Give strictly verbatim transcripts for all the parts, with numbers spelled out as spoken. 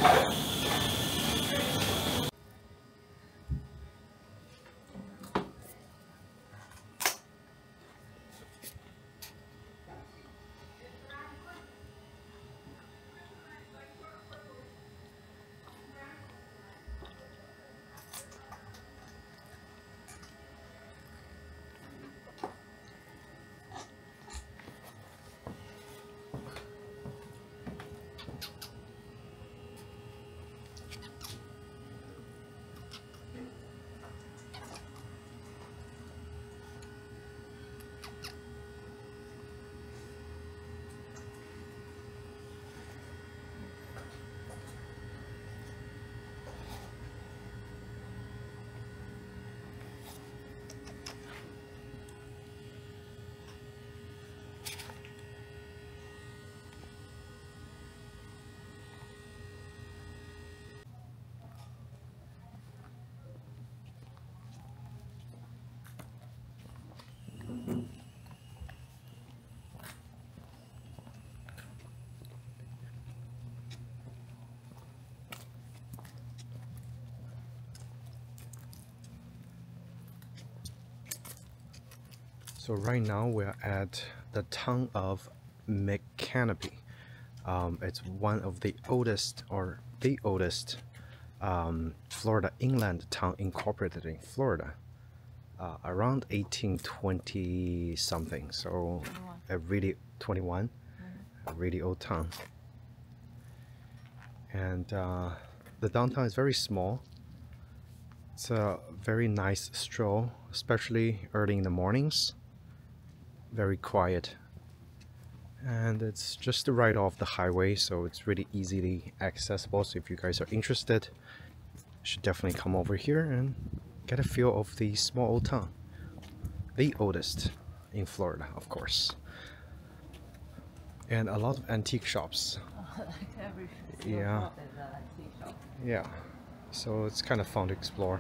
So right now we're at the town of Micanopy. Um, it's one of the oldest, or the oldest, um, Florida inland town incorporated in Florida. Uh, around eighteen twenty something. So a really twenty-one, a really old town. And uh, the downtown is very small. It's a very nice stroll, especially early in the mornings. Very quiet, and it's just right off the highway, so it's really easily accessible. So if you guys are interested, you should definitely come over here and get a feel of the small old town, the oldest in Florida, of course. And a lot of antique shops. Every Yeah. shop is an antique shop. Yeah, so it's kind of fun to explore.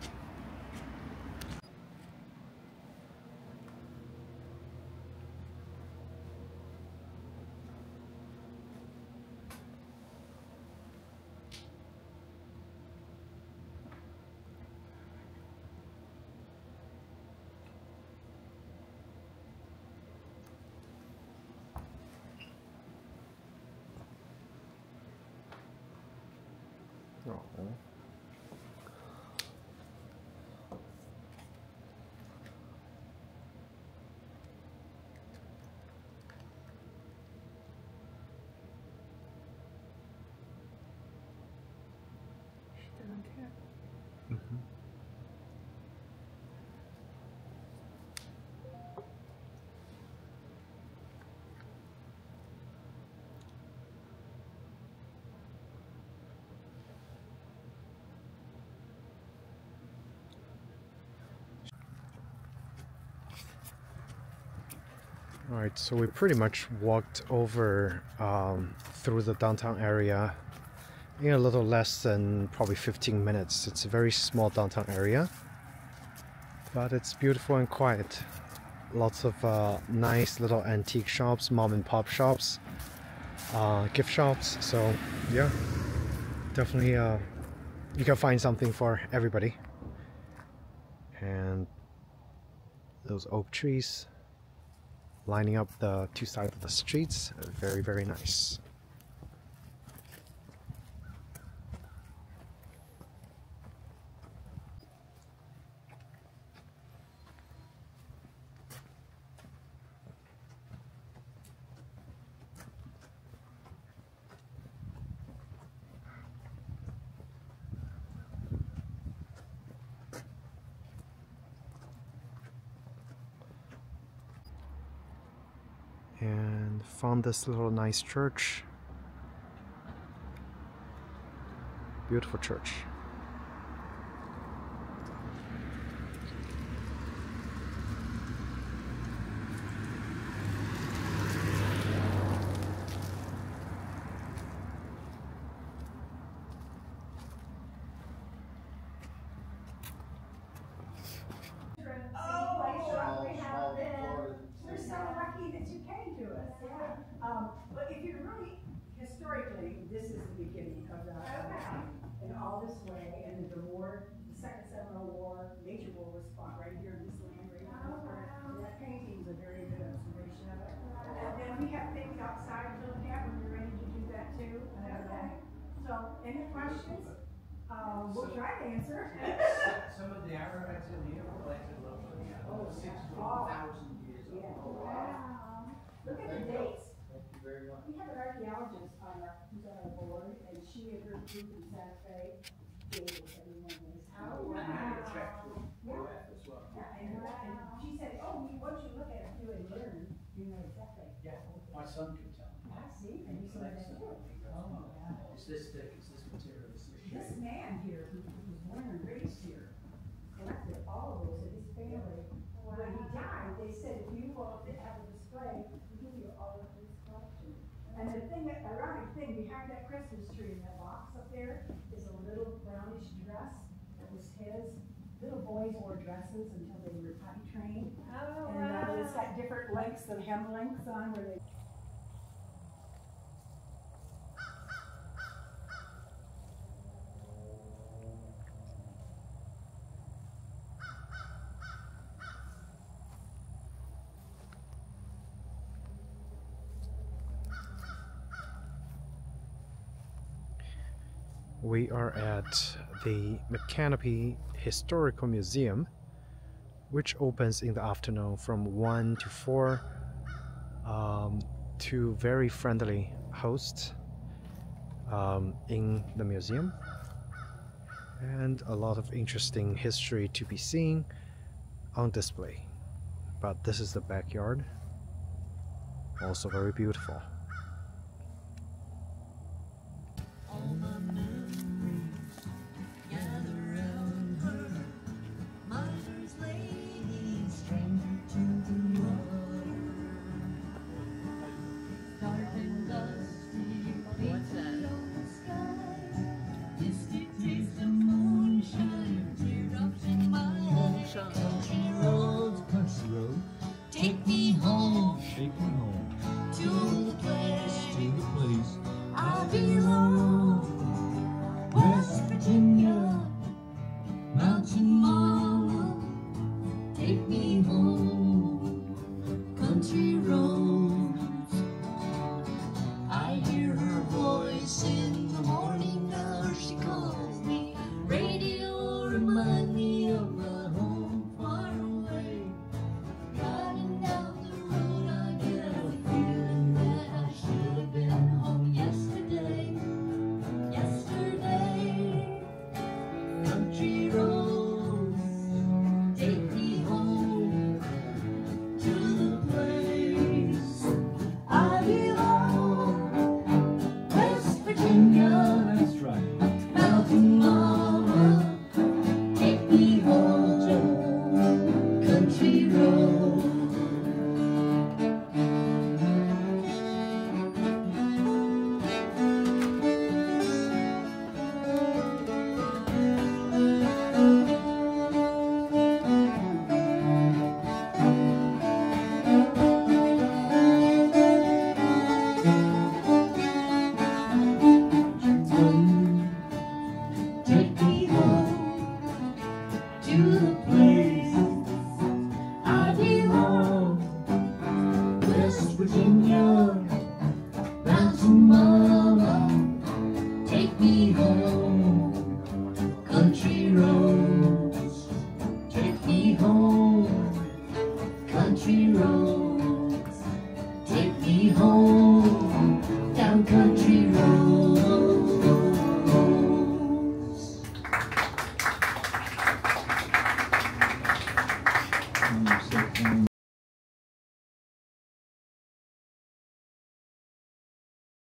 Oh. She doesn't care. Mm-hmm. Alright, so we pretty much walked over um, through the downtown area in a little less than probably fifteen minutes. It's a very small downtown area, but it's beautiful and quiet. Lots of uh, nice little antique shops, mom and pop shops, uh, gift shops. So yeah, definitely uh, you can find something for everybody. And those oak trees lining up the two sides of the streets, very very nice. And found this little nice church. Beautiful church. Um, but if you really, historically, this is the beginning of the questions? Uh, we'll try to answer. Some of the arrowheads in here were collected locally. Oh, six to one thousand years old. Yeah. Wow. Look at the dates. Thank you very much. We have an archaeologist on our, who's on our board, and she and her group in Santa Fe gave us everyone this. Oh, wow. And a check to Yeah. as well. Yeah, and, and she said, oh, you- once you look at it, you and learn, you know exactly. Yeah, my son can tell. I see, and you saw that too. Oh, is this thick? Is this material? Is this This shape? man here, who was born and raised here, collected all of those in his family. When he died, they said, if you want to have a display, we'll give you all of his collection. And the thing, that ironic thing, behind that Christmas tree in that box up there is a little brownish dress that was his. Little boys wore dresses until they were potty trained. Oh, And uh, wow. it's got different lengths of hem lengths on where they We are at the Micanopy Historical Museum, which opens in the afternoon from one to four. Um, two very friendly hosts um, in the museum, and a lot of interesting history to be seen on display. But this is the backyard, also very beautiful.